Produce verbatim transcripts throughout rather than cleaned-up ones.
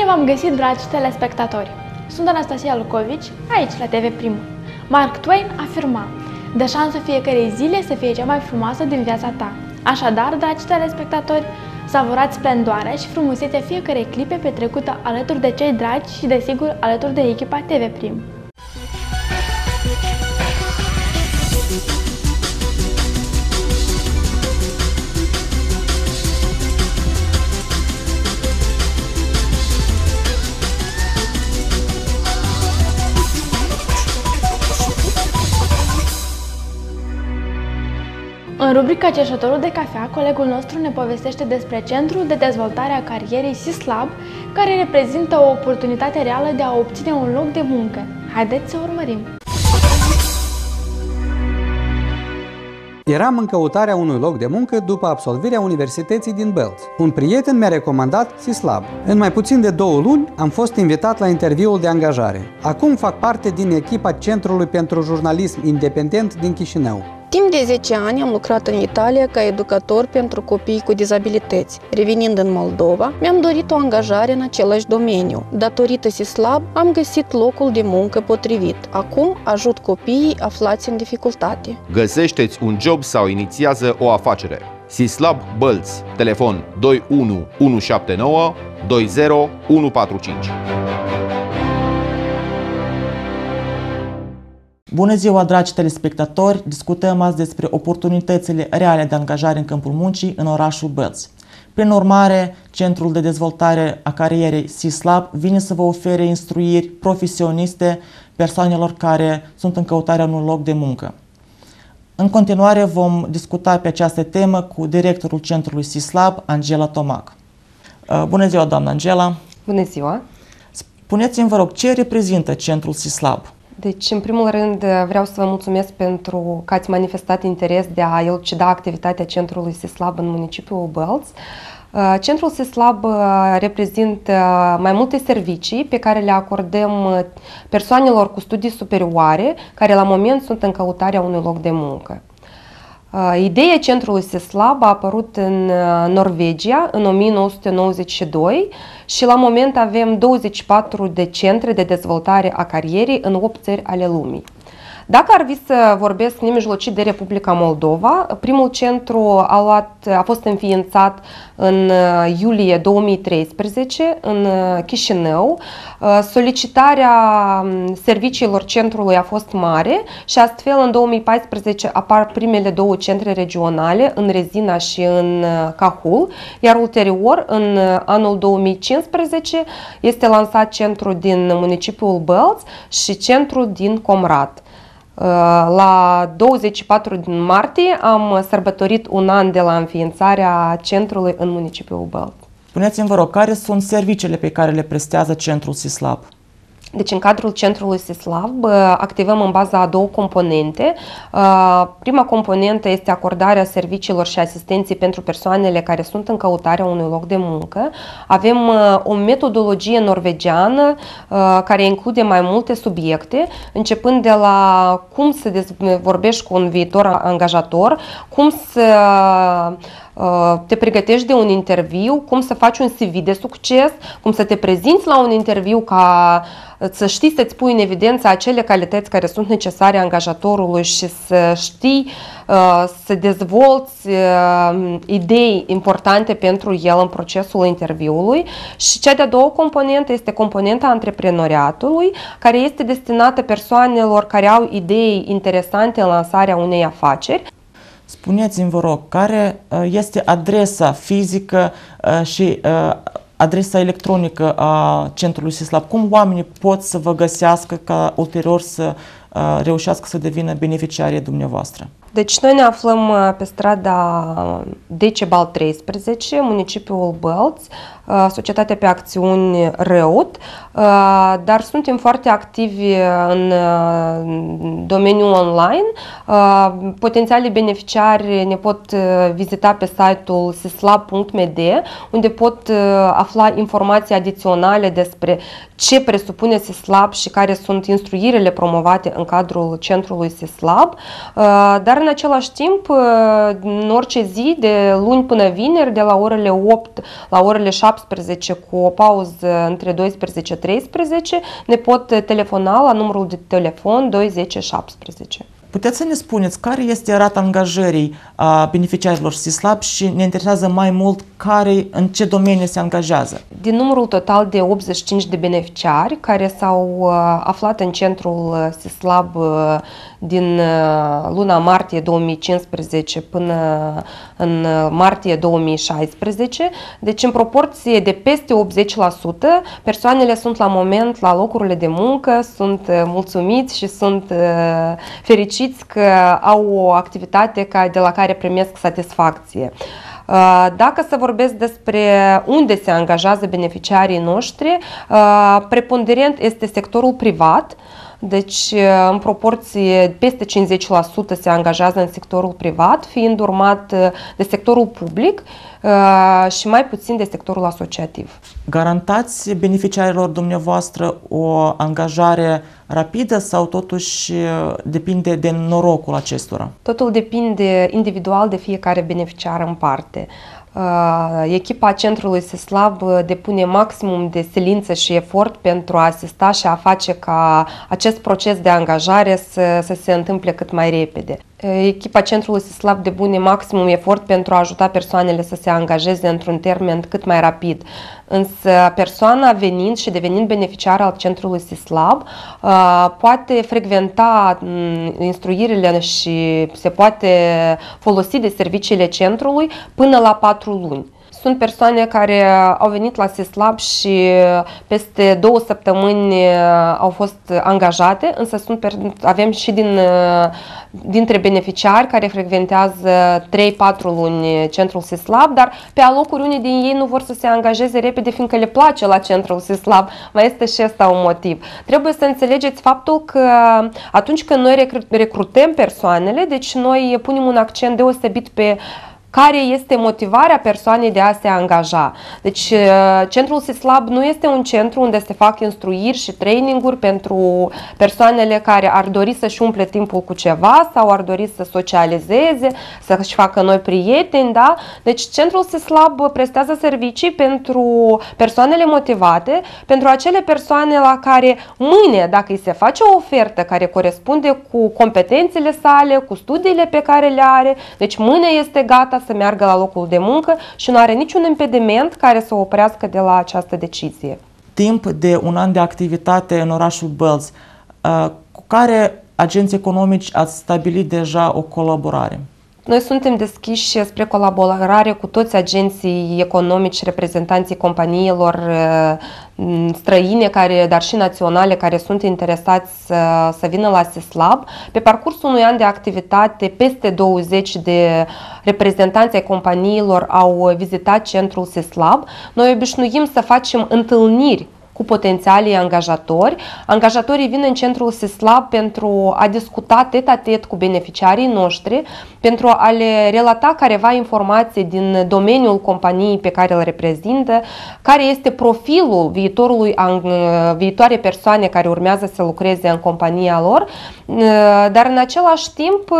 v-am găsit, dragi telespectatori! Sunt Anastasia Lucovici, aici la T V Prim. Mark Twain afirma: dă șansă fiecarei zile să fie cea mai frumoasă din viața ta. Așadar, dragi telespectatori, savurați splendoarea și frumusețea fiecarei clipe petrecută alături de cei dragi și, desigur, alături de echipa T V Prim. În rubrica Cerșătorul de cafea, colegul nostru ne povestește despre Centrul de Dezvoltare a Carierei SISLAB, care reprezintă o oportunitate reală de a obține un loc de muncă. Haideți să urmărim! Eram în căutarea unui loc de muncă după absolvirea Universității din Belz. Un prieten mi-a recomandat SISLAB. În mai puțin de două luni am fost invitat la interviul de angajare. Acum fac parte din echipa Centrului pentru Jurnalism Independent din Chișinău. Timp de zece ani am lucrat în Italia ca educator pentru copii cu dizabilități. Revenind în Moldova, mi-am dorit o angajare în același domeniu. Datorită SISLAB am găsit locul de muncă potrivit. Acum ajut copiii aflați în dificultate. Găsește-ți un job sau inițiază o afacere. SISLAB Bălți, telefon doi unu unu șapte nouă doi zero unu patru cinci. Bună ziua, dragi telespectatori! Discutăm azi despre oportunitățile reale de angajare în câmpul muncii în orașul Bălți. Prin urmare, Centrul de Dezvoltare a Carierei SISLAB vine să vă ofere instruiri profesioniste persoanelor care sunt în căutarea unui loc de muncă. În continuare vom discuta pe această temă cu directorul Centrului SISLAB, Angela Tomac. Bună ziua, doamna Angela! Bună ziua! Spuneți-mi, vă rog, ce reprezintă Centrul SISLAB? Deci, în primul rând, vreau să vă mulțumesc pentru că ați manifestat interes de a elucida activitatea Centrului SISLAB în municipiul Bălți. Centrul SISLAB reprezintă mai multe servicii pe care le acordăm persoanelor cu studii superioare care la moment sunt în căutarea unui loc de muncă. Ideea Centrului SISLAB a apărut în Norvegia în o mie nouă sute nouăzeci și doi și la moment avem douăzeci și patru de centre de dezvoltare a carierei în opt țări ale lumii. Dacă ar fi să vorbesc nemijlocit de Republica Moldova, primul centru a, luat, a fost înființat în iulie două mii treisprezece în Chișinău. Solicitarea serviciilor centrului a fost mare și astfel în două mii paisprezece apar primele două centre regionale în Rezina și în Cahul, iar ulterior în anul două mii cincisprezece este lansat centrul din municipiul Bălți și centrul din Comrat. La douăzeci și patru martie am sărbătorit un an de la înființarea centrului în municipiul Bălți. Spuneți-mi, vă rog, care sunt serviciile pe care le prestează Centrul SISLAB? Deci, în cadrul Centrului SISLAB activăm în baza a două componente. Prima componentă este acordarea serviciilor și asistenței pentru persoanele care sunt în căutarea unui loc de muncă. Avem o metodologie norvegiană care include mai multe subiecte, începând de la cum să vorbești cu un viitor angajator, cum să te pregătești de un interviu, cum să faci un C V de succes, cum să te prezinți la un interviu ca să știi să-ți pui în evidență acele calități care sunt necesare angajatorului și să știi să dezvolți idei importante pentru el în procesul interviului. Și cea de-a doua componentă este componenta antreprenoriatului, care este destinată persoanelor care au idei interesante în lansarea unei afaceri. Spuneți-mi, vă rog, care este adresa fizică și adresa electronică a Centrului SISLAB? Cum oamenii pot să vă găsească ca ulterior să reușească să devină beneficiarii dumneavoastră? Deci noi ne aflăm pe strada Decebal treisprezece, municipiul Bălți, societatea pe acțiuni Reut, dar suntem foarte activi în domeniul online. Potențialii beneficiari ne pot vizita pe site-ul sislab punct m d, unde pot afla informații adiționale despre ce presupune SISLAB și care sunt instruirile promovate în cadrul Centrului SISLAB, dar în același timp, în orice zi, de luni până vineri, de la orele opt la orele șapte șaptesprezece cu o pauză între douăsprezece și treisprezece ne pot telefona la numărul de telefon doi zece șaptesprezece. Puteți să ne spuneți care este rata angajării a beneficiarilor SISLAB și ne interesează mai mult care, în ce domenii se angajează? Din numărul total de optzeci și cinci de beneficiari care s-au aflat în centrul SISLAB din luna martie două mii cincisprezece până în martie două mii șaisprezece, deci în proporție de peste optzeci la sută, persoanele sunt la moment la locurile de muncă, sunt mulțumiți și sunt fericiți că au o activitate de la care primesc satisfacție. Dacă să vorbesc despre unde se angajează beneficiarii noștri, preponderent este sectorul privat, deci în proporție peste cincizeci la sută se angajează în sectorul privat, fiind urmat de sectorul public și mai puțin de sectorul asociativ. Garantați beneficiarilor dumneavoastră o angajare rapidă sau totuși depinde de norocul acestora? Totul depinde individual de fiecare beneficiar în parte. Echipa centrului SISLAB depune maximum de silință și efort pentru a asista și a face ca acest proces de angajare să, să se întâmple cât mai repede. Echipa centrului SISLAB depune maximum efort pentru a ajuta persoanele să se angajeze într-un termen cât mai rapid. Însă persoana venind și devenind beneficiar al centrului SISLAB poate frecventa instruirile și se poate folosi de serviciile centrului până la patru luni. Sunt persoane care au venit la SISLAB și peste două săptămâni au fost angajate, însă sunt, avem și din, dintre beneficiari care frecventează trei patru luni centrul SISLAB, dar pe alocuri unii din ei nu vor să se angajeze repede fiindcă le place la centrul SISLAB. Mai este și ăsta un motiv. Trebuie să înțelegeți faptul că atunci când noi recrutăm persoanele, deci noi punem un accent deosebit pe care este motivarea persoanei de a se angaja. Deci centrul SISLAB nu este un centru unde se fac instruiri și traininguri pentru persoanele care ar dori să-și umple timpul cu ceva sau ar dori să socializeze, să-și facă noi prieteni, da? Deci centrul SISLAB prestează servicii pentru persoanele motivate, pentru acele persoane la care mâine, dacă îi se face o ofertă care corespunde cu competențele sale, cu studiile pe care le are, deci mâine este gata să meargă la locul de muncă și nu are niciun impediment care să o oprească de la această decizie. Timp de un an de activitate în orașul Bălți, cu care agenți economici ați stabilit deja o colaborare? Noi suntem deschiși spre colaborare cu toți agenții economici, reprezentanții companiilor străine, care, dar și naționale, care sunt interesați să, să vină la SISLAB. Pe parcursul unui an de activitate, peste douăzeci de reprezentanți ai companiilor au vizitat centrul SISLAB. Noi obișnuim să facem întâlniri cu potențialii angajatori. Angajatorii vin în centrul SISLAB pentru a discuta tet-a-tet cu beneficiarii noștri, pentru a le relata careva informații din domeniul companiei pe care îl reprezintă, care este profilul viitorului, viitoare persoane care urmează să lucreze în compania lor, dar în același timp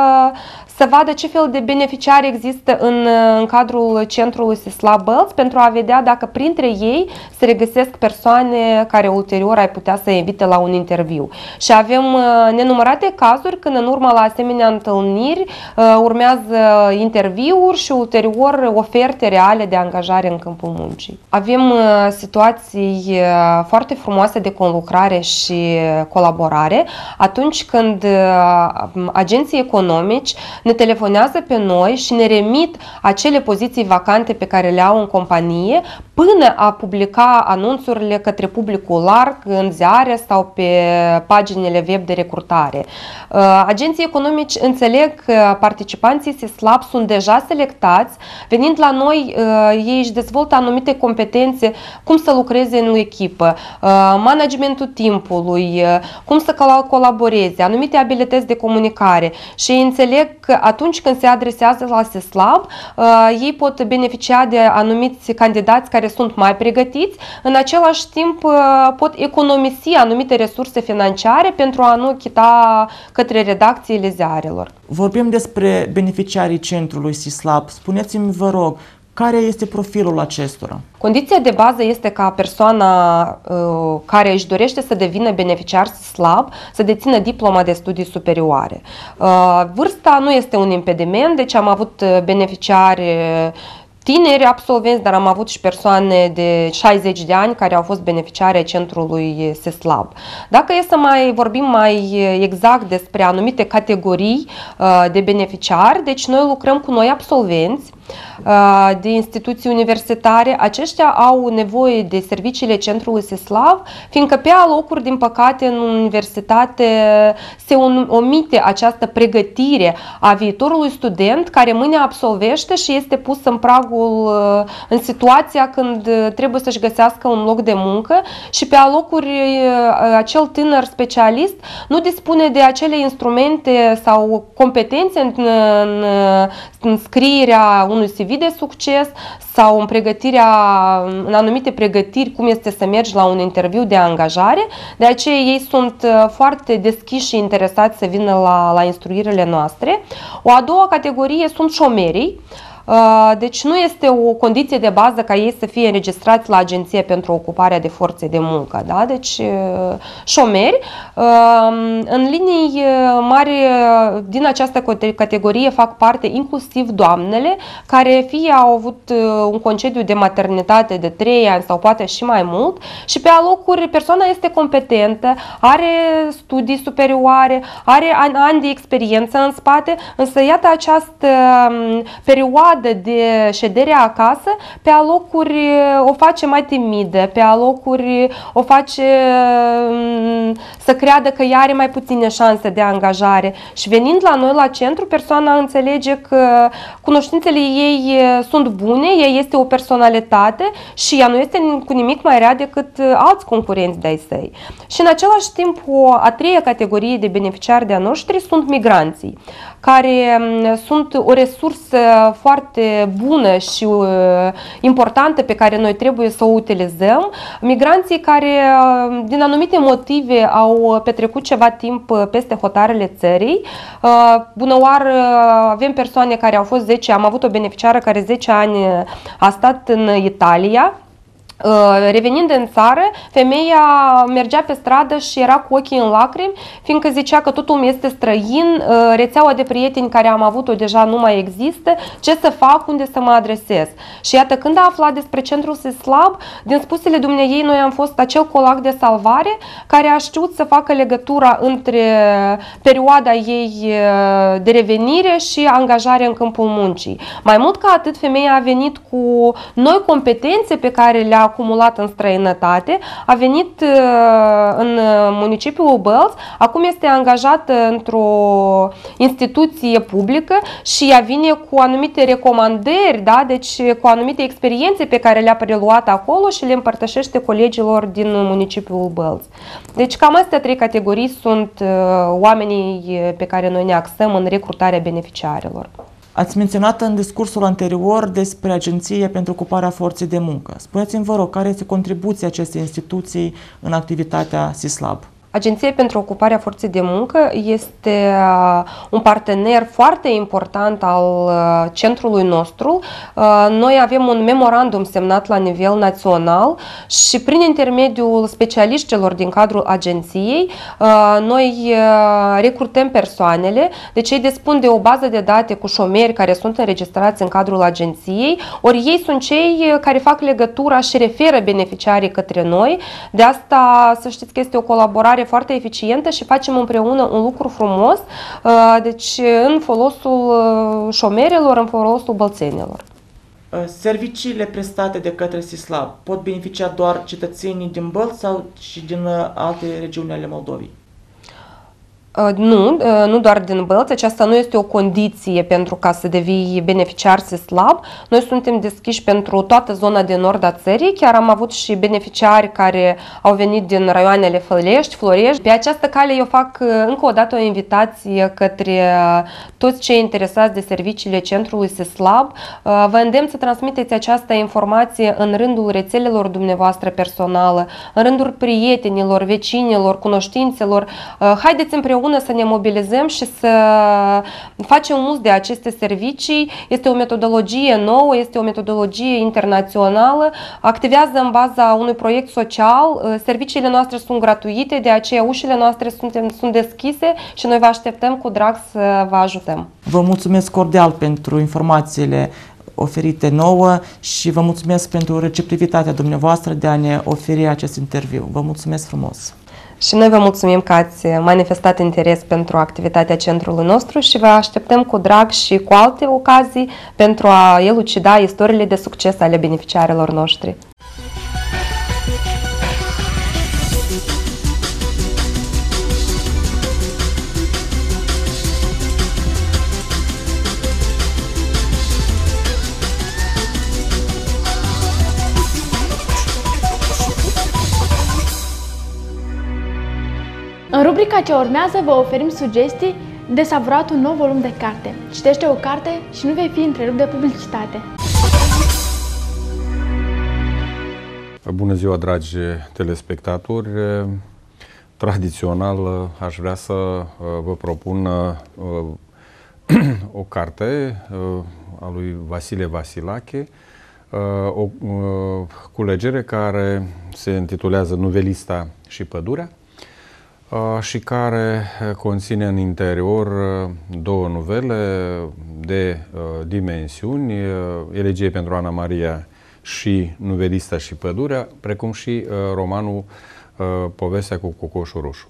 să vadă ce fel de beneficiari există în, în cadrul centrului SISLAB Bălți pentru a vedea dacă printre ei se regăsesc persoane care ulterior ai putea să invite la un interviu. Și avem nenumărate cazuri când în urma la asemenea întâlniri urmează interviuri și ulterior oferte reale de angajare în câmpul muncii. Avem situații foarte frumoase de conlucrare și colaborare atunci când agenții economici ne telefonează pe noi și ne remit acele poziții vacante pe care le au în companie până a publica anunțurile către publicul larg în ziare sau pe paginile web de recrutare. Agenții economici înțeleg că participanții SISLAB sunt deja selectați, venind la noi ei își dezvoltă anumite competențe, cum să lucreze în echipă, managementul timpului, cum să colaboreze, anumite abilități de comunicare și înțeleg că atunci când se adresează la SISLAB, ei pot beneficia de anumiți candidați care sunt mai pregătiți, în același timp pot economisi anumite resurse financiare pentru a nu chita către redacțiile ziarelor. Vorbim despre beneficiarii centrului SISLAB. Spuneți-mi, vă rog, Care este profilul acestora? Condiția de bază este ca persoana uh, care își dorește să devină beneficiar slab să dețină diploma de studii superioare. Uh, vârsta nu este un impediment, deci am avut beneficiari tineri absolvenți, dar am avut și persoane de șaizeci de ani care au fost beneficiari ai centrului SISLAB. Dacă e să mai vorbim mai exact despre anumite categorii de beneficiari, deci noi lucrăm cu noi absolvenți de instituții universitare. Aceștia au nevoie de serviciile centrului SISLAB, fiindcă pe alocuri, din păcate, în universitate se omite această pregătire a viitorului student care mâine absolvește și este pus în pragul, în situația când trebuie să-și găsească un loc de muncă și pe alocuri acel tânăr specialist nu dispune de acele instrumente sau competențe în, în, în scrierea unui C V de succes sau în pregătirea, în anumite pregătiri, cum este să mergi la un interviu de angajare. De aceea ei sunt foarte deschiși și interesați să vină la, la instruirile noastre. O a doua categorie sunt șomerii. Deci nu este o condiție de bază ca ei să fie înregistrați la Agenția pentru Ocuparea de Forțe de Muncă. Da? Deci șomeri. În linii mari din această categorie fac parte inclusiv doamnele care fie au avut un concediu de maternitate de trei ani sau poate și mai mult și pe alocuri persoana este competentă, are studii superioare, are ani de experiență în spate, însă iată această perioadă de ședere acasă, pe alocuri o face mai timidă, pe alocuri o face să creadă că ea are mai puține șanse de angajare și venind la noi la centru, persoana înțelege că cunoștințele ei sunt bune, ea este o personalitate și ea nu este cu nimic mai rea decât alți concurenți de-ai săi. Și în același timp, o a treia categorie de beneficiari de-a noștri sunt migranții, care sunt o resursă foarte bună și uh, importantă pe care noi trebuie să o utilizăm. Migranții care uh, din anumite motive au petrecut ceva timp peste hotarele țării. Uh, bună oară, avem persoane care au fost zece, am avut o beneficiară care zece ani a stat în Italia. Revenind în țară, femeia mergea pe stradă și era cu ochii în lacrimi, fiindcă zicea că totul mi este străin, rețeaua de prieteni care am avut-o deja nu mai există, ce să fac, unde să mă adresez. Și iată, când a aflat despre centrul SISLAB, din spusele dumneiei, noi am fost acel colac de salvare care a știut să facă legătura între perioada ei de revenire și angajare în câmpul muncii. Mai mult ca atât, femeia a venit cu noi competențe pe care le-a acumulat în străinătate, a venit în municipiul Bălți, acum este angajată într-o instituție publică și ea vine cu anumite recomandări, da? Deci cu anumite experiențe pe care le-a preluat acolo și le împărtășește colegilor din municipiul Bălți. Deci cam astea trei categorii sunt oamenii pe care noi ne axăm în recrutarea beneficiarilor. Ați menționat în discursul anterior despre Agenția pentru Ocuparea Forței de Muncă. Spuneți-mi, vă rog, care este contribuția acestei instituții în activitatea SISLAB? Agenția pentru Ocuparea Forței de Muncă este un partener foarte important al centrului nostru. Noi avem un memorandum semnat la nivel național și prin intermediul specialiștilor din cadrul agenției noi recrutăm persoanele, deci ei dispun de o bază de date cu șomeri care sunt înregistrați în cadrul agenției, ori ei sunt cei care fac legătura și referă beneficiarii către noi. De asta să știți că este o colaborare foarte eficientă și facem împreună un lucru frumos, deci în folosul șomerilor, în folosul bălțenilor. Serviciile prestate de către SISLAB pot beneficia doar cetățenii din Bălți sau și din alte regiuni ale Moldovei? Nu, nu doar din Bălți, aceasta nu este o condiție pentru ca să devii beneficiar SISLAB. Noi suntem deschiși pentru toată zona de nord a țării, chiar am avut și beneficiari care au venit din raioanele Fălești, Florești. Pe această cale eu fac încă o dată o invitație către toți cei interesați de serviciile centrului SISLAB. Vă îndemn să transmiteți această informație în rândul rețelelor dumneavoastră personală, în rândul prietenilor, vecinilor, cunoștințelor. Haideți împreună bună să ne mobilizăm și să facem uz de aceste servicii. Este o metodologie nouă, este o metodologie internațională, activează în baza unui proiect social, serviciile noastre sunt gratuite, de aceea ușile noastre sunt, sunt deschise și noi vă așteptăm cu drag să vă ajutăm. Vă mulțumesc cordial pentru informațiile oferite nouă și vă mulțumesc pentru receptivitatea dumneavoastră de a ne oferi acest interviu. Vă mulțumesc frumos! Și noi vă mulțumim că ați manifestat interes pentru activitatea centrului nostru și vă așteptăm cu drag și cu alte ocazii pentru a elucida istoriile de succes ale beneficiarilor noștri. În rubrica ce urmează vă oferim sugestii de savurat un nou volum de carte. Citește o carte și nu vei fi întrerupt de publicitate. Bună ziua, dragi telespectatori! Tradițional aș vrea să vă propun o carte a lui Vasile Vasilache, o culegere care se intitulează Nuvelista și pădurea și care conține în interior două nuvele de dimensiuni, Elegie pentru Ana Maria și Nuvelista și pădurea, precum și romanul Povestea cu cocoșul roșu.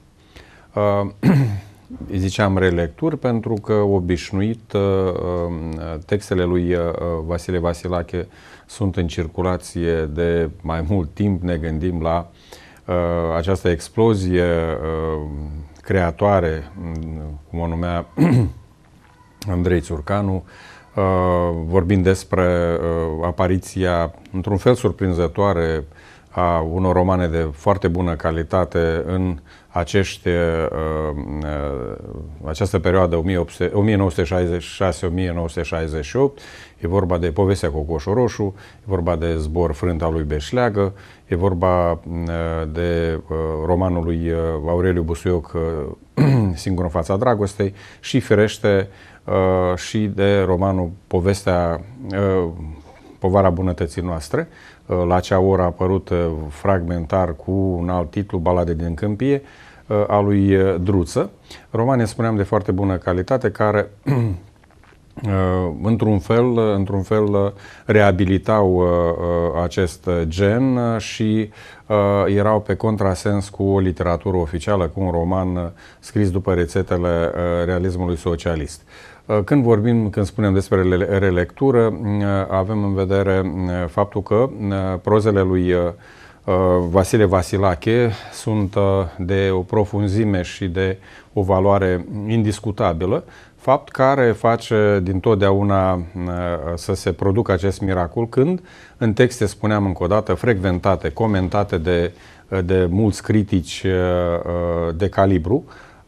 Îi ziceam relecturi pentru că obișnuit textele lui Vasile Vasilache sunt în circulație de mai mult timp. Ne gândim la această explozie creatoare, cum o numea Andrei Țurcanu, vorbind despre apariția, într-un fel surprinzătoare, a unor romane de foarte bună calitate în acești, această perioadă o mie nouă sute șaizeci și șase - o mie nouă sute șaizeci și opt. E vorba de Povestea cu cocoșul roșu, e vorba de Zbor frânta lui Beșleagă, e vorba de romanul lui Aureliu Busuioc, Singur în fața dragostei, și firește și de romanul Povestea, Povara bunătății noastre. La acea oră a apărut fragmentar cu un alt titlu, Balade din câmpie, a lui Druță. Romane, spuneam, de foarte bună calitate, care într-un fel, într-un fel reabilitau acest gen și erau pe contrasens cu o literatură oficială, cu un roman scris după rețetele realismului socialist. Când vorbim, când spunem despre relectură, avem în vedere faptul că prozele lui Vasile Vasilache sunt de o profunzime și de o valoare indiscutabilă, fapt care face dintotdeauna să se producă acest miracol când, în texte, spuneam încă o dată, frecventate, comentate de, de mulți critici de calibru,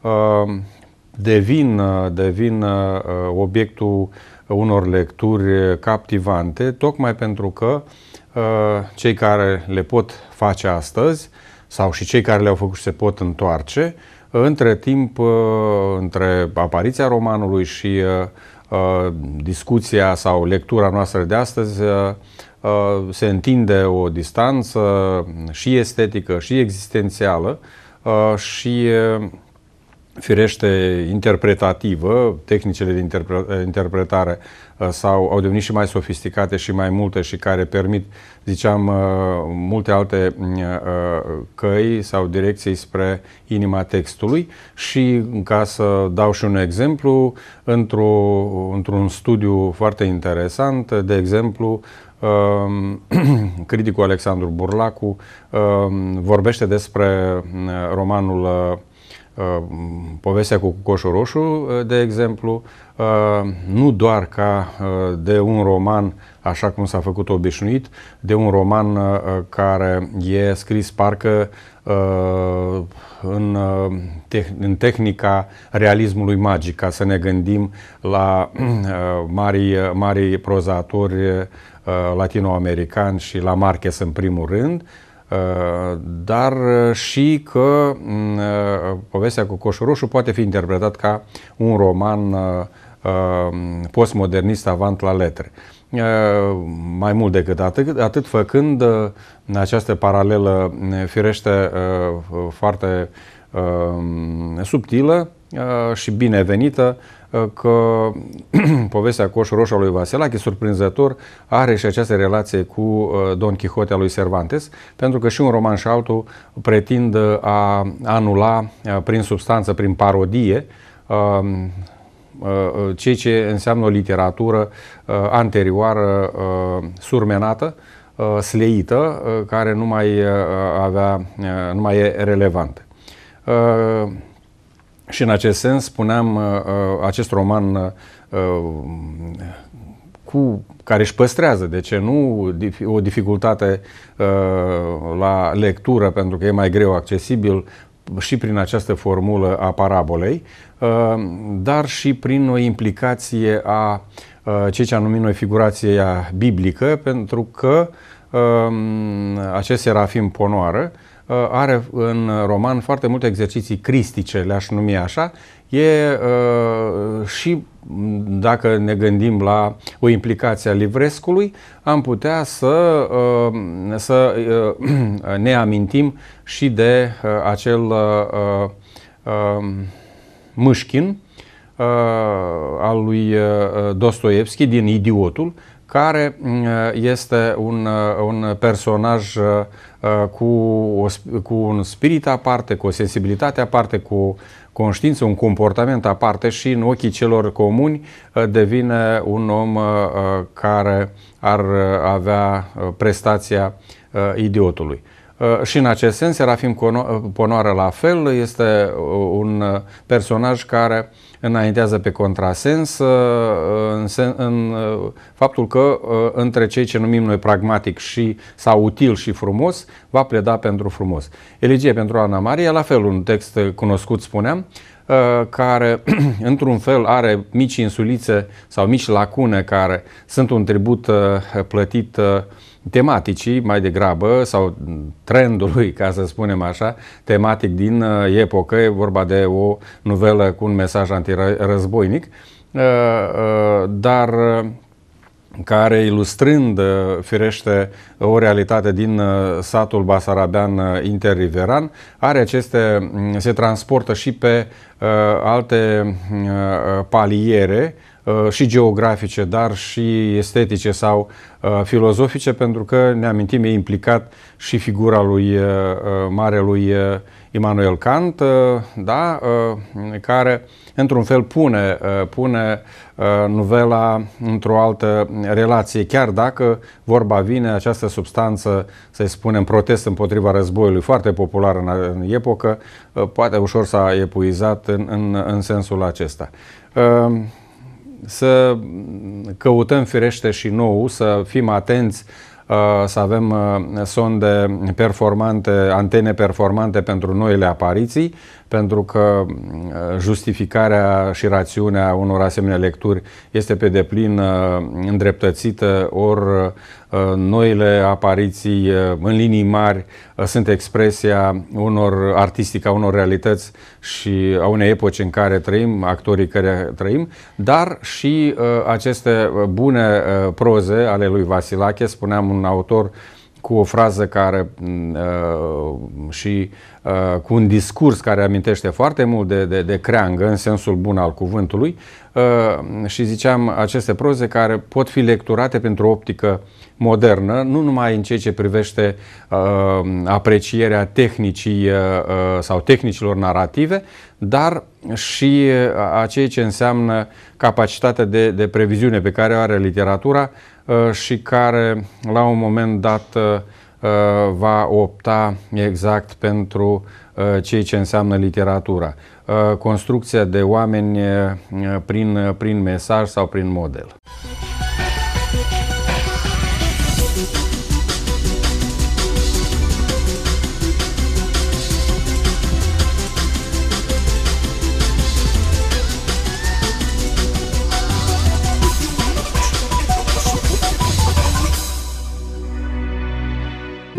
devin, devin obiectul unor lecturi captivante, tocmai pentru că cei care le pot face astăzi, sau și cei care le-au făcut și se pot întoarce, între timp, între apariția romanului și discuția sau lectura noastră de astăzi, se întinde o distanță și estetică și existențială și firește interpretativă. Tehnicile de interpre interpretare sau au devenit și mai sofisticate și mai multe și care permit, ziceam, multe alte căi sau direcții spre inima textului. Și, ca să dau și un exemplu, într-un într-un studiu foarte interesant, de exemplu, criticul Alexandru Burlacu vorbește despre romanul Povestea cu cocoșul roșu, de exemplu, nu doar ca de un roman, așa cum s-a făcut obișnuit, de un roman care e scris parcă în, în tehnica realismului magic, ca să ne gândim la mari, mari prozatori latinoamericani și la Marquez în primul rând, dar și că povestea cu Coșul Roșu poate fi interpretat ca un roman postmodernist avant la letre. Mai mult decât atât, atât făcând această paralelă firește foarte subtilă și binevenită, că povestea Coșul Roșu a lui Vasilache, surprinzător, are și această relație cu Don Quixote a lui Cervantes, pentru că și un roman și altul pretind a anula prin substanță, prin parodie, ceea ce înseamnă o literatură anterioară, surmenată, sleită, care nu mai avea, nu mai e relevantă. Și în acest sens, spuneam, acest roman cu care își păstrează, de ce nu, o dificultate la lectură, pentru că e mai greu accesibil și prin această formulă a parabolei, dar și prin o implicație a ceea ce am numit noi figurația biblică, pentru că acest Serafim Ponoară are în roman foarte multe exerciții cristice, le-aș numi așa. E uh, și, dacă ne gândim la o implicație a livrescului, am putea să, uh, să uh, ne amintim și de uh, acel uh, uh, Mâșchin uh, al lui Dostoevski din Idiotul, care este un, un personaj cu, o, cu un spirit aparte, cu o sensibilitate aparte, cu o conștiință, un comportament aparte și în ochii celor comuni devine un om care ar avea prestația idiotului. Și în acest sens, Serafim Ponoară la fel, este un personaj care înaintează pe contrasens în, în faptul că între cei ce numim noi pragmatic și sau util și frumos, va pleda pentru frumos. Elegie pentru Ana Maria, la fel un text cunoscut, spuneam, care într-un fel are mici insulițe sau mici lacune care sunt un tribut plătit tematicii mai degrabă sau trendului, ca să spunem așa, tematic din epocă. E vorba de o novelă cu un mesaj antirăzboinic, dar care, ilustrând firește o realitate din satul basarabean interriveran, are aceste, se transportă și pe alte paliere și geografice, dar și estetice sau uh, filozofice, pentru că ne amintim, e implicat și figura lui uh, marelui uh, Immanuel Kant, uh, da, uh, care într-un fel pune, uh, pune uh, novela într-o altă relație, chiar dacă vorba vine această substanță, să-i spunem, protest împotriva războiului, foarte popular în, în epocă, uh, poate ușor s-a epuizat în, în, în sensul acesta. Uh, Să căutăm firește și nou, să fim atenți, să avem sonde performante, antene performante pentru noile apariții, pentru că justificarea și rațiunea unor asemenea lecturi este pe deplin îndreptățită, ori noile apariții în linii mari sunt expresia unor artistică, a unor realități și a unei epoci în care trăim, actorii care trăim, dar și aceste bune proze ale lui Vasilache, spuneam, un autor cu o frază care uh, și uh, cu un discurs care amintește foarte mult de, de, de creangă, în sensul bun al cuvântului, uh, și ziceam, aceste proze care pot fi lecturate pentru o optică modernă, nu numai în ceea ce privește uh, aprecierea tehnicii uh, sau tehnicilor narrative, dar și a ceea ce înseamnă capacitatea de, de previziune pe care o are literatura uh, și care la un moment dat uh, va opta exact pentru uh, ceea ce înseamnă literatura. Uh, construcția de oameni uh, prin, prin mesaj sau prin model.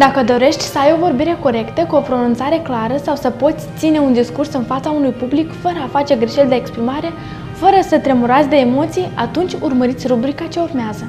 Dacă dorești să ai o vorbire corectă, cu o pronunțare clară sau să poți ține un discurs în fața unui public fără a face greșeli de exprimare, fără să tremurați de emoții, atunci urmăriți rubrica ce urmează.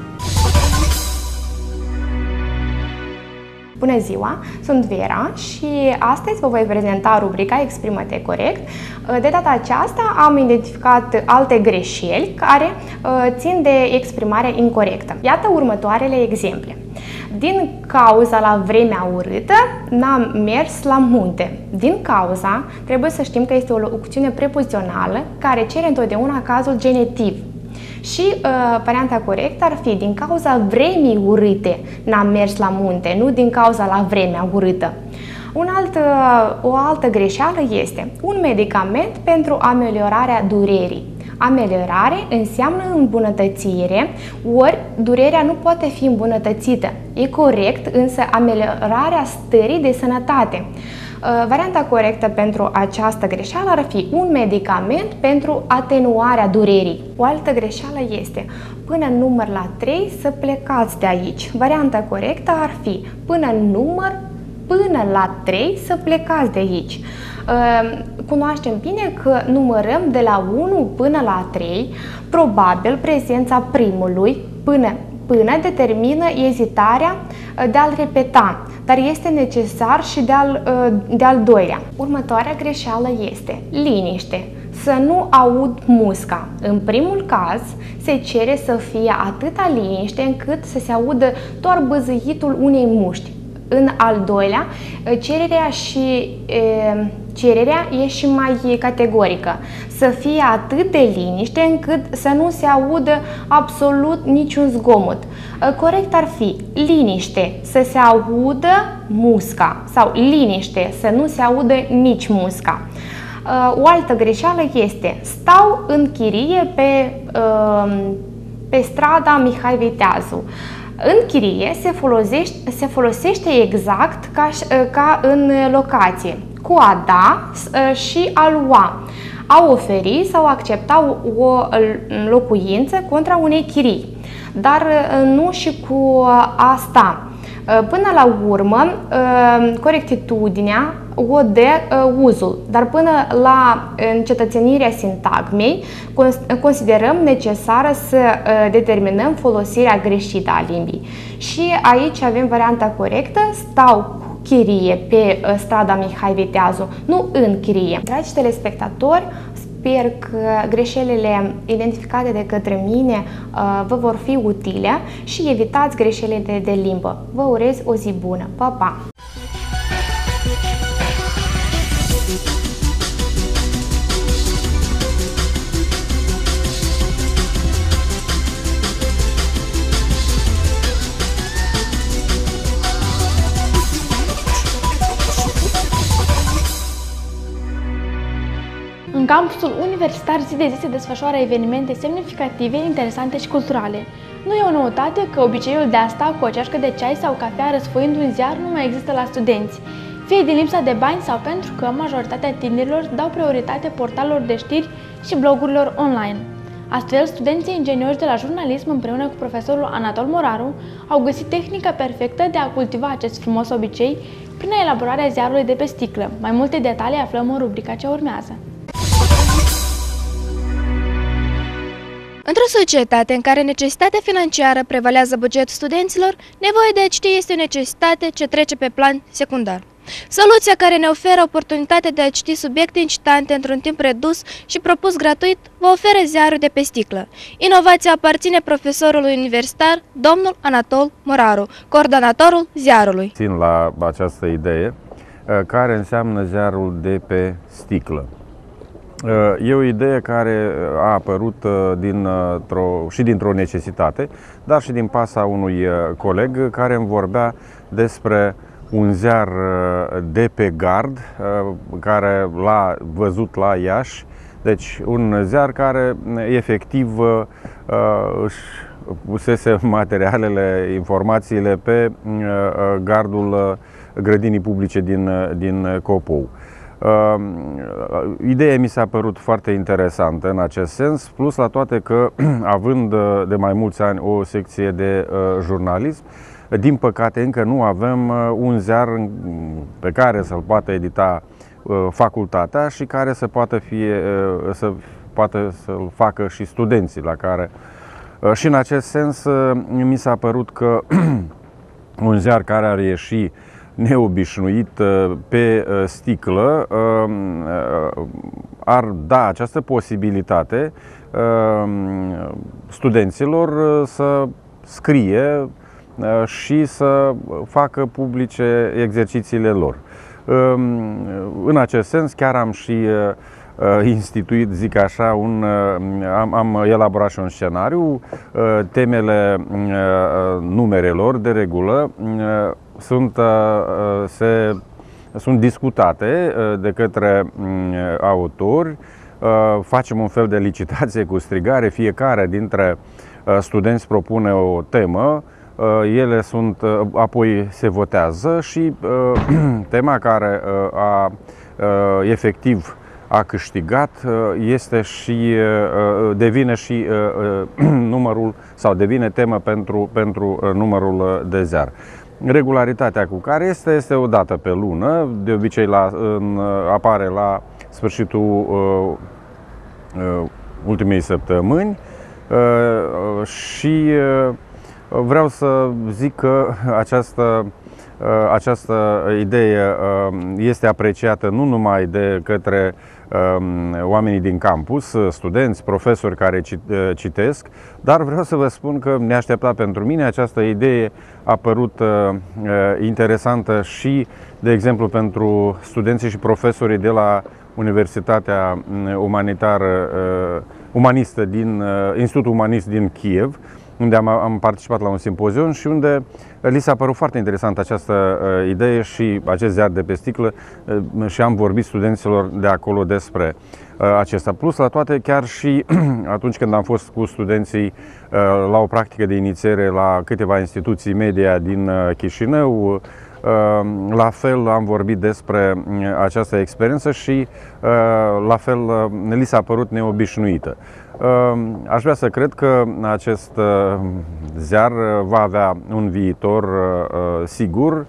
Bună ziua, sunt Vera și astăzi vă voi prezenta rubrica Exprimă-te corect. De data aceasta am identificat alte greșeli care țin de exprimare incorectă. Iată următoarele exemple. Din cauza la vremea urâtă, n-am mers la munte. Din cauza, trebuie să știm că este o locuțiune prepozițională care cere întotdeauna cazul genitiv. Și uh, varianta corectă ar fi din cauza vremii urâte n-am mers la munte, nu din cauza la vremea urâtă. Un alt, uh, o altă greșeală este un medicament pentru ameliorarea durerii. Ameliorare înseamnă îmbunătățire, ori durerea nu poate fi îmbunătățită. E corect, însă ameliorarea stării de sănătate. Varianta corectă pentru această greșeală ar fi un medicament pentru atenuarea durerii. O altă greșeală este până în număr la trei să plecați de aici. Varianta corectă ar fi până în număr până la trei să plecați de aici. Cunoaștem bine că numărăm de la unu până la trei, probabil prezența primului până până determină ezitarea de a-l repeta, dar este necesar și de-al de-al doilea. Următoarea greșeală este liniște, să nu aud musca. În primul caz se cere să fie atâta liniște încât să se audă doar băzâitul unei muști. În al doilea, cererea și e, cererea e și mai categorică. Să fie atât de liniște încât să nu se audă absolut niciun zgomot. Corect ar fi liniște, să se audă musca, sau liniște, să nu se audă nici musca. O altă greșeală este stau în chirie pe, pe strada Mihai Viteazu. În chirie se folosește, se folosește exact ca, ca în locație, cu a da și a lua, a oferi sau accepta o locuință contra unei chirii, dar nu și cu a sta. Până la urmă, corectitudinea o dă uzul, dar până la încetățenirea sintagmei considerăm necesară să determinăm folosirea greșită a limbii. Și aici avem varianta corectă, stau chirie pe strada Mihai Viteazu, nu în chirie. Dragi telespectatori, sper că greșelile identificate de către mine vă vor fi utile și evitați greșelile de, de limbă. Vă urez o zi bună! Pa, pa! În campusul universitar zi de zi se desfășoară evenimente semnificative, interesante și culturale. Nu e o noutate că obiceiul de a sta cu o ceașcă de ceai sau cafea răsfoind un ziar nu mai există la studenți, fie din lipsa de bani sau pentru că majoritatea tinerilor dau prioritate portalelor de știri și blogurilor online. Astfel, studenții ingineri de la jurnalism împreună cu profesorul Anatol Moraru au găsit tehnica perfectă de a cultiva acest frumos obicei prin elaborarea ziarului de pe sticlă. Mai multe detalii aflăm în rubrica ce urmează. Într-o societate în care necesitatea financiară prevalează bugetul studenților, nevoia de a citi este o necesitate ce trece pe plan secundar. Soluția care ne oferă oportunitatea de a citi subiecte incitante într-un timp redus și propus gratuit vă oferă ziarul de pe sticlă. Inovația aparține profesorului universitar, domnul Anatol Moraru, coordonatorul ziarului. Țin la această idee, care înseamnă ziarul de pe sticlă. E o idee care a apărut dintr-o, și dintr-o necesitate, dar și din pasa unui coleg care îmi vorbea despre un ziar de pe gard care l-a văzut la Iași. Deci un ziar care efectiv își pusese materialele, informațiile pe gardul grădinii publice din, din Copou. Ideea mi s-a părut foarte interesantă în acest sens, plus la toate că, având de mai mulți ani o secție de jurnalism, din păcate încă nu avem un ziar pe care să-l poată edita facultatea și care să poată fi, să poată să-l facă și studenții la care. Și în acest sens mi s-a părut că un ziar care ar ieși neobișnuit pe sticlă ar da această posibilitate studenților să scrie și să facă publice exercițiile lor. În acest sens chiar am și instituit, zic așa, un, am, am elaborat și un scenariu. Temele numerelor, de regulă, sunt, se, sunt discutate de către autori. Facem un fel de licitație cu strigare, fiecare dintre studenți propune o temă, ele sunt, apoi se votează și tema care a, efectiv a câștigat este și devine și numărul sau devine temă pentru, pentru numărul de ziar. Regularitatea cu care este, este o dată pe lună, de obicei la, în, apare la sfârșitul uh, uh, ultimei săptămâni uh, și uh, vreau să zic că această, uh, această idee uh, este apreciată nu numai de către oamenii din campus, studenți, profesori care citesc, dar vreau să vă spun că neașteptat pentru mine această idee a părut interesantă și, de exemplu, pentru studenții și profesorii de la Universitatea Umanitară Umanistă din Institutul Umanist din Kiev, unde am, am participat la un simpozion și unde li s-a părut foarte interesantă această uh, idee și acest ziar de pe sticlă uh, și am vorbit studenților de acolo despre uh, acesta. Plus la toate, chiar și atunci când am fost cu studenții uh, la o practică de inițiere la câteva instituții media din uh, Chișinău, la fel am vorbit despre această experiență și la fel li s-a părut neobișnuită. Aș vrea să cred că acest ziar va avea un viitor sigur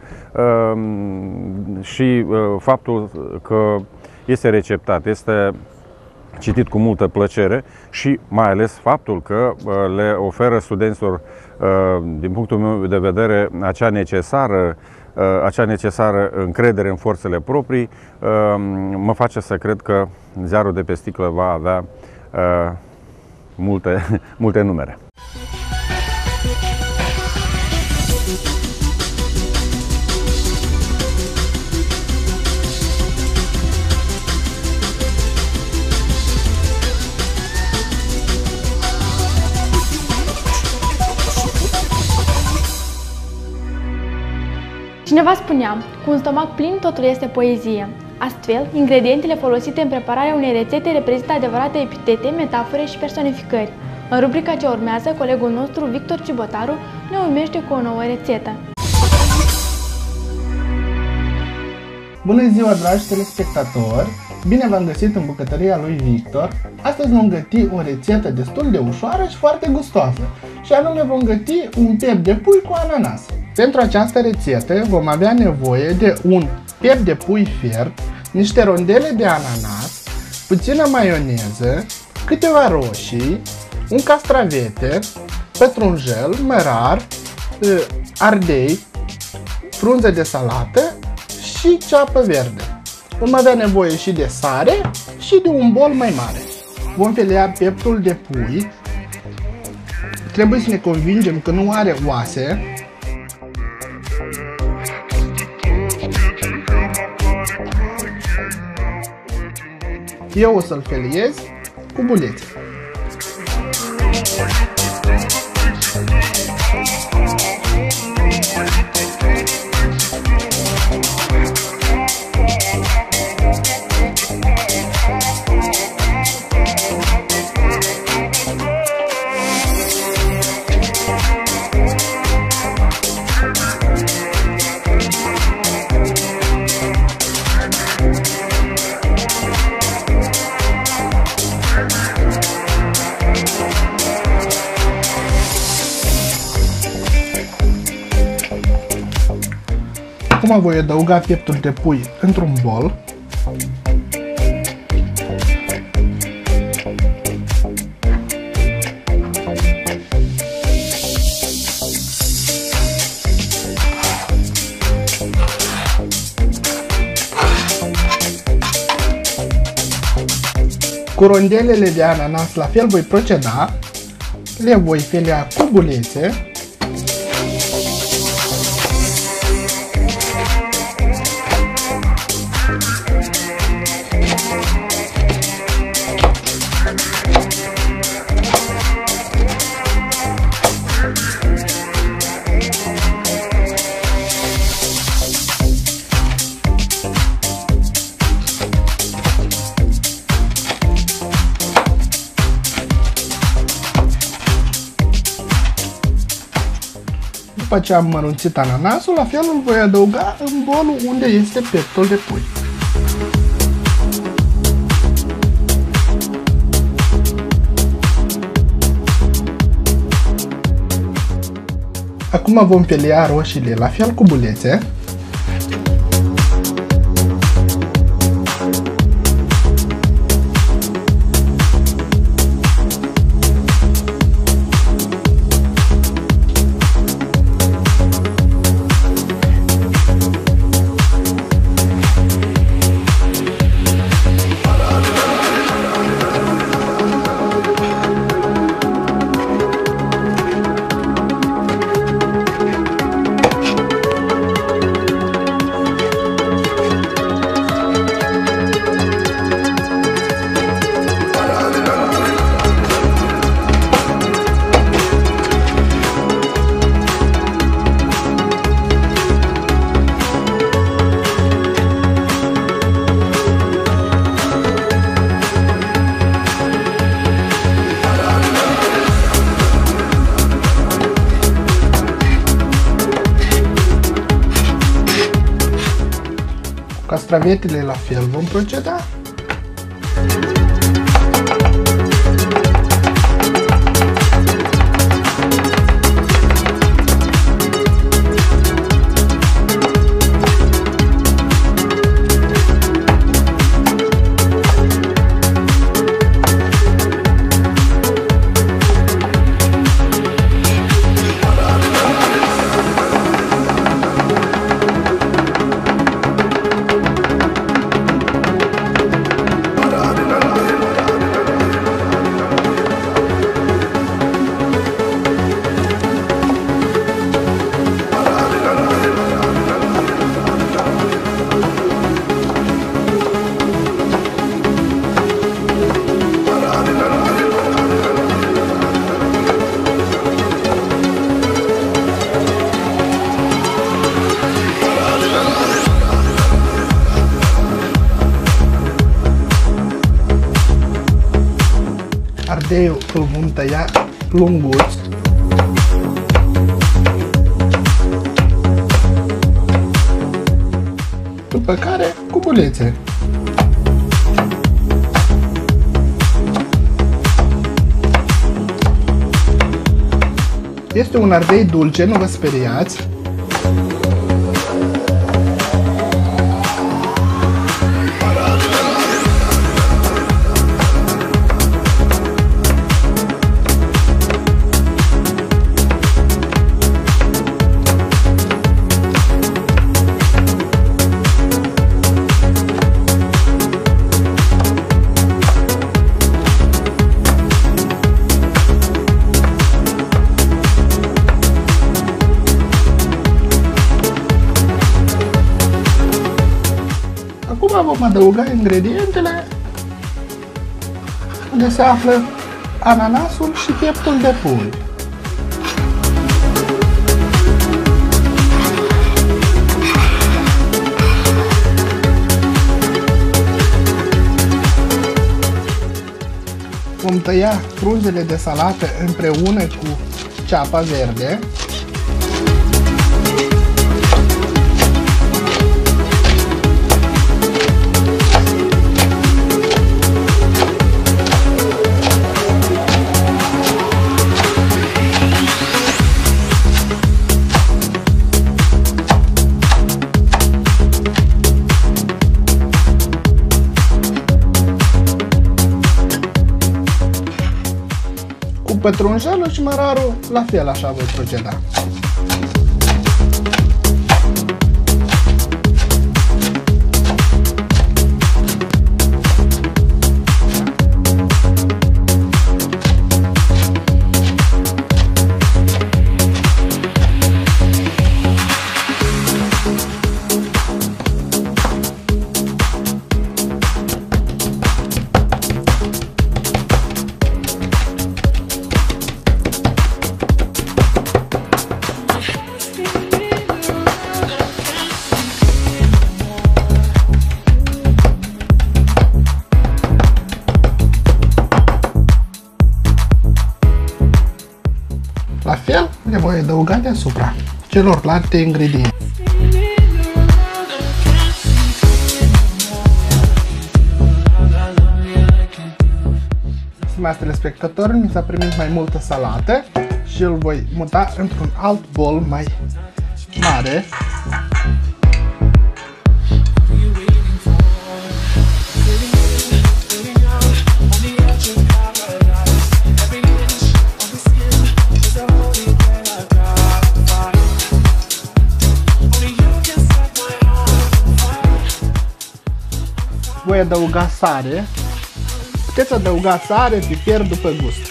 și faptul că este receptat, este citit cu multă plăcere și mai ales faptul că le oferă studenților, din punctul meu de vedere, acea necesară acea necesară încredere în forțele proprii, mă face să cred că ziarul de pe sticlă va avea multe, multe numere. Cineva spunea, cu un stomac plin totul este poezie. Astfel, ingredientele folosite în prepararea unei rețete reprezintă adevărate epitete, metafore și personificări. În rubrica ce urmează, colegul nostru, Victor Cibotaru, ne uimește cu o nouă rețetă. Bună ziua, dragi telespectatori! Bine v-am găsit în bucătăria lui Victor. Astăzi vom găti o rețetă destul de ușoară și foarte gustoasă, și anume vom găti un piept de pui cu ananas. Pentru această rețetă vom avea nevoie de un piept de pui fiert, niște rondele de ananas, puțină maioneză, câteva roșii, un castravete, pătrunjel, mărar, ardei, frunze de salată și ceapă verde. Vom avea nevoie și de sare și de un bol mai mare. Vom felea pieptul de pui. Trebuie să ne convingem că nu are oase. Eu o să-l feliez cu bulețe. Acum voi adăuga pieptul de pui într-un bol. Cu rondelele de ananas la fel voi proceda, le voi felea cu bulețe. După ce am mărunțit ananasul, la fel îl voi adăuga în bolul unde este pieptul de pui. Acum vom pelea roșiile la fel cu bulețe. Castravetele la fel vom proceda. Ardeiul îl vom tăia lunguț. După care cu bulețe. Este un ardei dulce, nu vă speriați. Acum vom adăuga ingredientele unde se află ananasul și pieptul de pui. Vom tăia frunzele de salată împreună cu ceapa verde. Pătrunjelul și mărarul, la fel așa voi proceda. La fel, le voi adăuga deasupra celorlalte ingrediente. Stimați telespectatori, mi s-a primit mai multă salată și îl voi muta într-un alt bol mai mare. Voi adăuga sare. Puteți adăuga sare, piper după gust.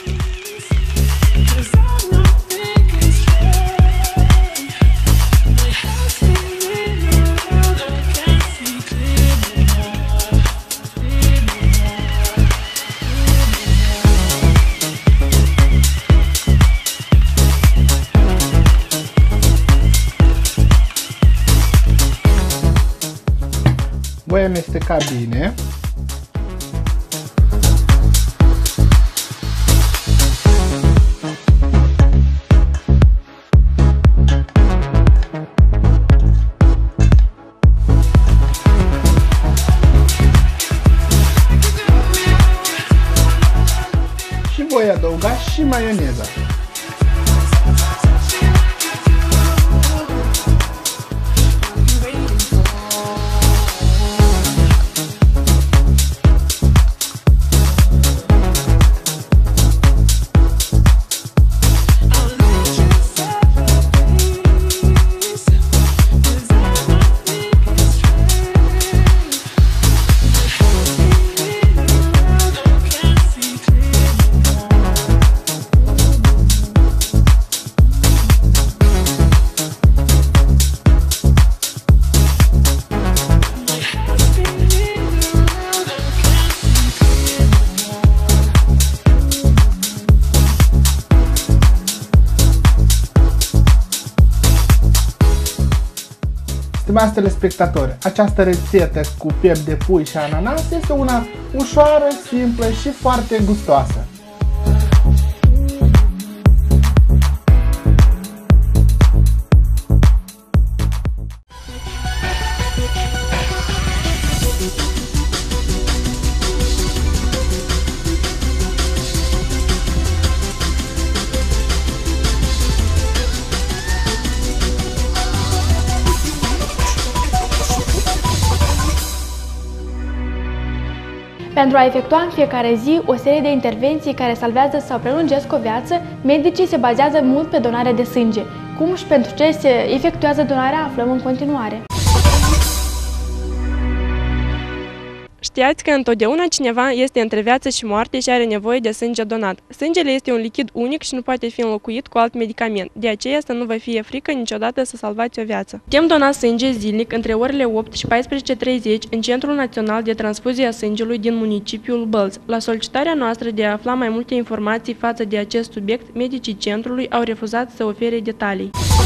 Voi amesteca bine. Și voi adăuga și maioneza. Stimați telespectatori, această rețetă cu piept de pui și ananas este una ușoară, simplă și foarte gustoasă. Pentru a efectua în fiecare zi o serie de intervenții care salvează sau prelungesc o viață, medicii se bazează mult pe donarea de sânge. Cum și pentru ce se efectuează donarea, aflăm în continuare. Știați că întotdeauna cineva este între viață și moarte și are nevoie de sânge donat. Sângele este un lichid unic și nu poate fi înlocuit cu alt medicament. De aceea să nu vă fie frică niciodată să salvați o viață. Putem dona sânge zilnic între orele opt și paisprezece și treizeci în Centrul Național de Transfuzie a Sângelui din municipiul Bălți. La solicitarea noastră de a afla mai multe informații față de acest subiect, medicii centrului au refuzat să ofere detalii.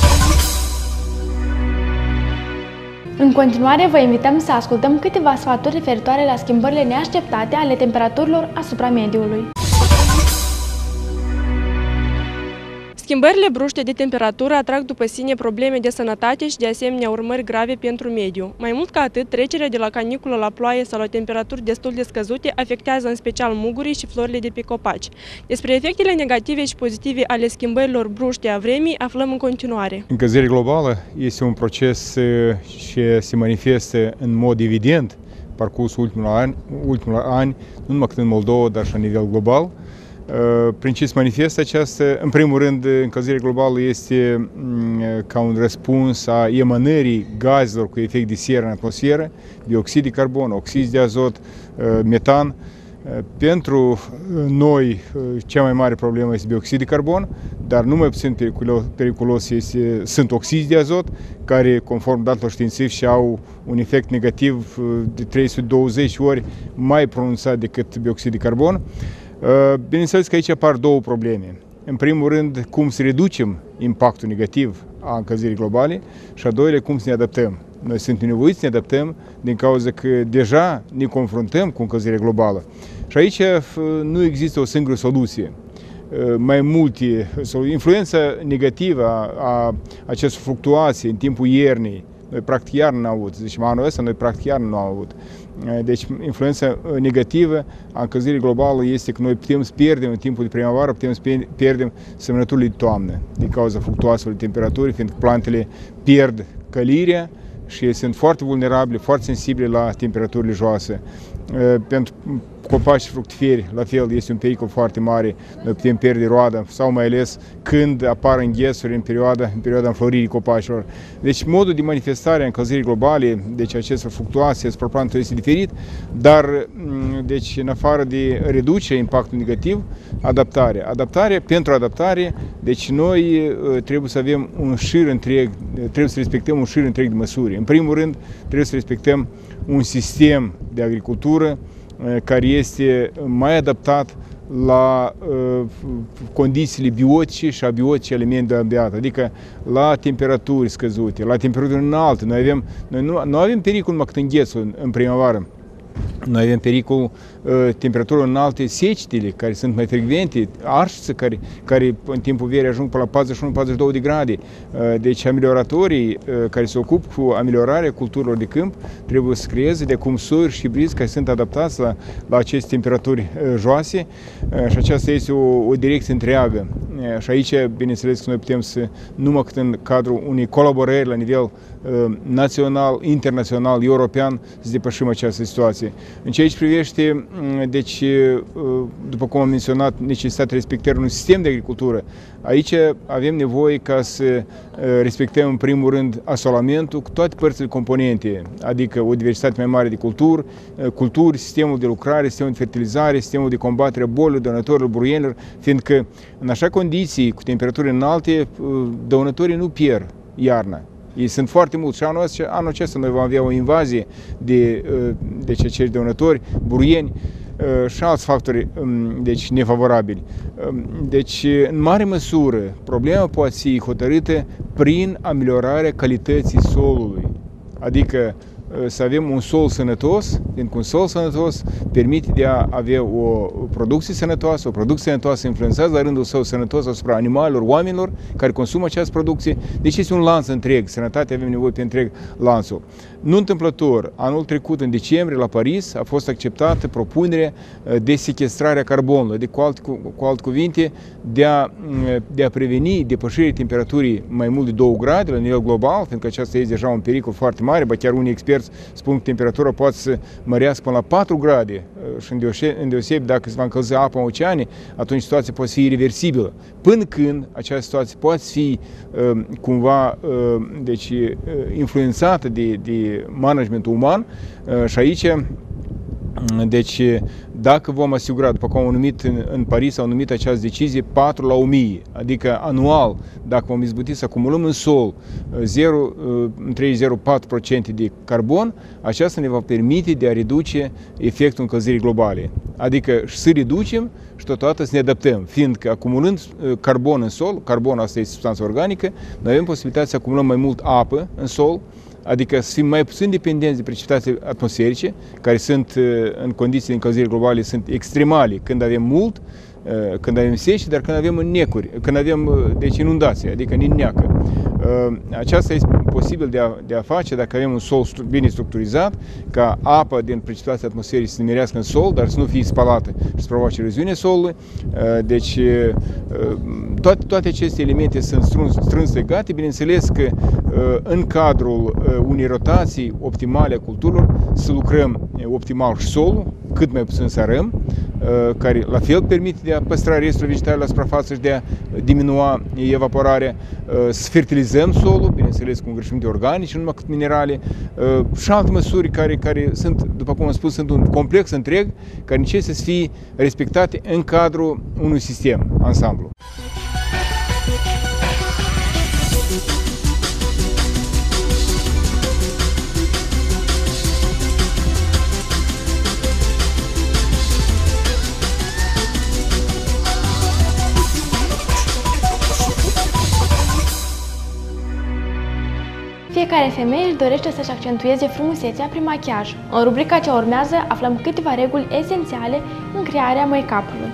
În continuare, vă invităm să ascultăm câteva sfaturi referitoare la schimbările neașteptate ale temperaturilor asupra mediului. Schimbările bruște de temperatură atrag după sine probleme de sănătate și de asemenea urmări grave pentru mediu. Mai mult ca atât, trecerea de la caniculă la ploaie sau la temperaturi destul de scăzute afectează în special mugurii și florile de pe copaci. Despre efectele negative și pozitive ale schimbărilor bruște a vremii aflăm în continuare. Încălzirea globală este un proces ce se manifestă în mod evident parcursul ultimilor ani, ultimilor ani, nu numai cât în Moldova, dar și la nivel global. Prin ce se manifestă această? În primul rând, încălzirea globală este ca un răspuns a emanării gazelor cu efect de seră în atmosferă, dioxid de carbon, oxid de azot, metan. Pentru noi, cea mai mare problemă este dioxid de carbon, dar nu mai puțin periculos este, sunt oxizi de azot, care, conform datelor științifice, au un efect negativ de trei sute douăzeci ori mai pronunțat decât dioxid de carbon. Bineînțeles că aici apar două probleme. În primul rând, cum să reducem impactul negativ a încălzirii globale și a doilea, cum să ne adaptăm. Noi suntem nevoiți să ne adaptăm din cauza că deja ne confruntăm cu încălzirea globală. Și aici nu există o singură soluție. Mai multe, influența negativă a, a acestor fluctuații în timpul iernii, noi practic iarnă n-am avut, deci anul ăsta noi practic iarnă nu am avut. Deci influența negativă a încălzirii globale este că noi putem să pierdem în timpul de primăvară, putem să pierdem sămănăturile de toamnă din cauza fluctuațiilor de temperaturi, fiindcă plantele pierd călirea și sunt foarte vulnerabile, foarte sensibile la temperaturile joase. Pentru copaci fructiferi, la fel, este un pericol foarte mare, noi putem pierde roada sau mai ales când apar înghesuri în perioada, în perioada înfloririi copacilor. Deci modul de manifestare a încălzirii globale, deci acestor fluctuații asupra plantelor este diferit, dar deci în afară de reducerea impactului negativ, adaptare. Adaptare, pentru adaptare, deci noi trebuie să avem un șir întreg, trebuie să respectăm un șir întreg de măsuri. În primul rând, trebuie să respectăm un sistem de agricultură care este mai adaptat la uh, condițiile biotice și abiotice ale mediului ambiental, adică la temperaturi scăzute, la temperaturi înalte. Noi, avem, noi nu, nu avem pericol numai cât înghețul în, în primăvară. Noi avem pericolul uh, temperaturilor înalte, secetele, care sunt mai frecvente, arșițe, care, care în timpul verii ajung până la patruzeci și unu patruzeci și două de grade. Uh, deci amelioratorii uh, care se ocupă cu ameliorarea culturilor de câmp trebuie să creeze de acum soiuri și brizi care sunt adaptați la, la aceste temperaturi uh, joase uh, și aceasta este o, o direcție întreagă. Uh, și aici, bineînțeles, că noi putem să, numai cât în cadrul unei colaborări la nivel uh, național, internațional, european, să depășim această situație. În ceea ce privește, deci, după cum am menționat, necesitatea respectării unui sistem de agricultură, aici avem nevoie ca să respectăm, în primul rând, asolamentul cu toate părțile componente, adică o diversitate mai mare de culturi, culturi, sistemul de lucrare, sistemul de fertilizare, sistemul de combatere a bolilor, dăunătorilor, buruienilor, fiindcă în așa condiții, cu temperaturi înalte, dăunătorii nu pierd iarna. Ei sunt foarte mulți și anul acesta, anul acesta noi vom avea o invazie de, de acești dăunători, buruieni și alți factori deci, nefavorabili. Deci, în mare măsură, problema poate fi hotărâtă prin ameliorarea calității solului. Adică să avem un sol sănătos, pentru că un sol sănătos permite de a avea o producție sănătoasă, o producție sănătoasă influențează la rândul său sănătos asupra animalelor, oamenilor care consumă această producție. Deci este un lanț întreg, sănătatea avem nevoie pe întreg lanțul. Nu întâmplător, anul trecut, în decembrie, la Paris, a fost acceptată propunerea de sequestrare a carbonului, de cu alte, cu, cu alte cuvinte, de a, de a preveni depășirea temperaturii mai mult de două grade la nivel global, pentru că aceasta este deja un pericol foarte mare, ba chiar unii experți spun că temperatura poate să mărească până la patru grade și îndeosebi dacă se va încălzi apa în oceane, atunci situația poate fi irreversibilă. Până când această situație poate fi uh, cumva uh, deci, uh, influențată de, de managementul uman uh, și aici deci, dacă vom asigura, după cum au numit în, în Paris, au numit această decizie patru la o mie, adică anual, dacă vom izbuti să acumulăm în sol zero virgulă zero patru la sută de carbon, aceasta ne va permite de a reduce efectul încălzirii globale. Adică să reducem și totodată să ne adaptăm, fiindcă acumulând carbon în sol, carbon asta este substanță organică, noi avem posibilitatea să acumulăm mai mult apă în sol, adică să fim mai puțin dependenți de precipitații atmosferice, care sunt, în condiții de încălzire globale, sunt extremale, când avem mult, când avem seci, dar când avem necuri, când avem deci, inundații, adică ninneacă. Aceasta este posibil de a, de a face dacă avem un sol bine structurizat, ca apa din precipitații atmosferice să nimerească în sol, dar să nu fie spalată și să provoace eroziunea solului. Deci toate, toate aceste elemente sunt strâns, strâns legate. Bineînțeles că în cadrul unei rotații optimale a culturilor să lucrăm optimal și solul, cât mai puțin să arăm, care la fel permite de a păstra restul vegetale la suprafață și de a diminua evaporarea, să fertilizăm solul, bineînțeles cu îngrășăminte organice, nu numai cât minerale, și alte măsuri care, care sunt, după cum am spus, sunt un complex întreg, care necesită să fie respectate în cadrul unui sistem, ansamblu. Fiecare femeie își dorește să-și accentueze frumusețea prin machiaj. În rubrica ce urmează aflăm câteva reguli esențiale în crearea make-up-ului.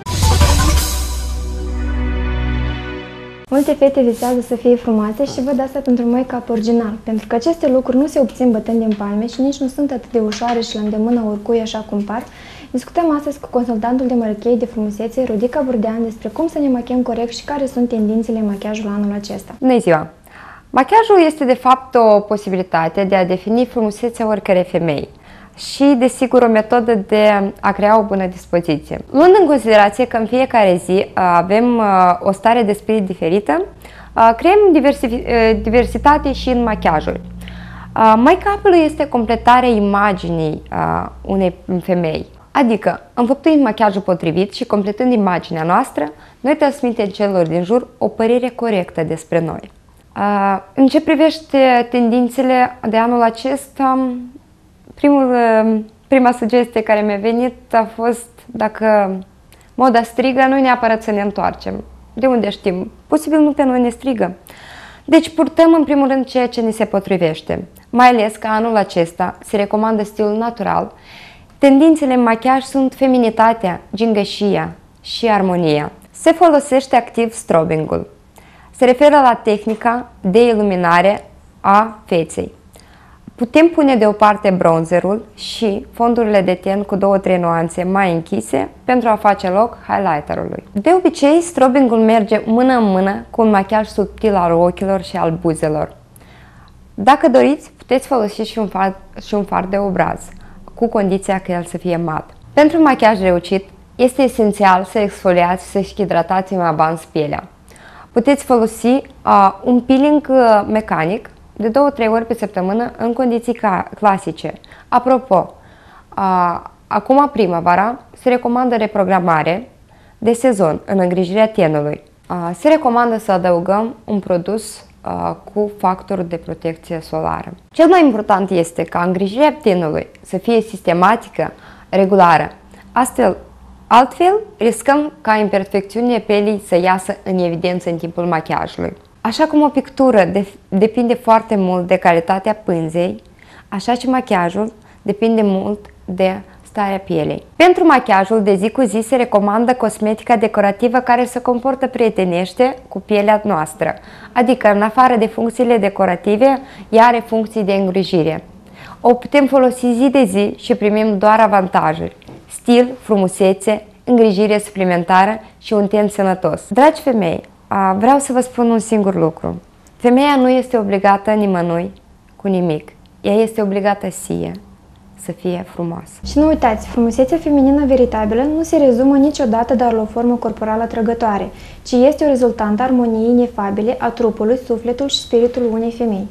Multe fete visează să fie frumoase și văd asta pentru make-up original, pentru că aceste lucruri nu se obțin bătând din palme și nici nu sunt atât de ușoare și la îndemâna oricui așa cum par. Discutăm astăzi cu consultantul de mărăchei de frumusețe, Rodica Burdean, despre cum să ne machiem corect și care sunt tendințele în machiajul anul acesta. Bună ziua! Machiajul este de fapt o posibilitate de a defini frumusețea oricărei femei și, desigur, o metodă de a crea o bună dispoziție. Luând în considerație că în fiecare zi avem o stare de spirit diferită, creăm diversitate și în machiajul. Make-up-ul este completarea imaginii unei femei. Adică, înfăptuind machiajul potrivit și completând imaginea noastră, noi transmitem celor din jur o părere corectă despre noi. În ce privește tendințele de anul acesta, primul, prima sugestie care mi-a venit a fost dacă moda strigă, nu neapărat să ne întoarcem. De unde știm? Posibil nu pe noi ne strigă. Deci purtăm în primul rând ceea ce ne se potrivește. Mai ales că anul acesta se recomandă stilul natural. Tendințele în machiaj sunt feminitatea, gingășia și armonia. Se folosește activ strobingul. Se referă la tehnica de iluminare a feței. Putem pune deoparte bronzerul și fondurile de ten cu două-trei nuanțe mai închise pentru a face loc highlighterului. De obicei, strobingul merge mână în mână cu un machiaj subtil al ochilor și al buzelor. Dacă doriți, puteți folosi și un fard, și un fard de obraz, cu condiția că el să fie mat. Pentru un machiaj reușit, este esențial să exfoliați și să-și hidratați în avans pielea. Puteți folosi uh, un peeling uh, mecanic de două-trei ori pe săptămână în condiții clasice. Apropo, uh, acum primăvara se recomandă reprogramare de sezon în îngrijirea tenului. Uh, se recomandă să adăugăm un produs uh, cu factor de protecție solară. Cel mai important este ca îngrijirea tenului să fie sistematică, regulară. Astfel, Altfel, riscăm ca imperfecțiunile pelii să iasă în evidență în timpul machiajului. Așa cum o pictură de depinde foarte mult de calitatea pânzei, așa și machiajul depinde mult de starea pielei. Pentru machiajul de zi cu zi se recomandă cosmetica decorativă care se comportă prietenește cu pielea noastră, adică în afară de funcțiile decorative, ea are funcții de îngrijire. O putem folosi zi de zi și primim doar avantajuri: stil, frumusețe, îngrijire suplimentară și un ten sănătos. Dragi femei, vreau să vă spun un singur lucru. Femeia nu este obligată nimănui cu nimic. Ea este obligată sie să fie frumoasă. Și nu uitați, frumusețea feminină veritabilă nu se rezumă niciodată doar la o formă corporală atrăgătoare, ci este o rezultantă a armoniei inefabile a trupului, sufletul și spiritul unei femei.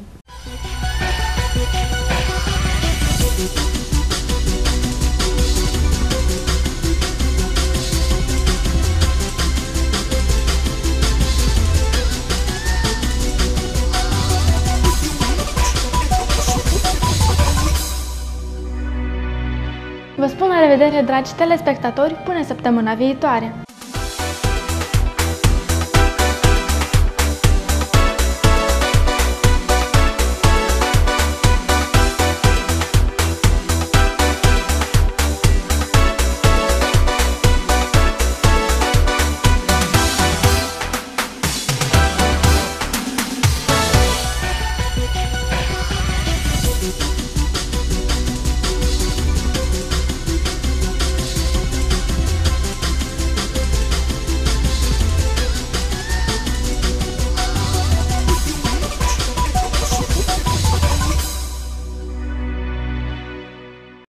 Vă spun la revedere, dragi telespectatori, până săptămâna viitoare!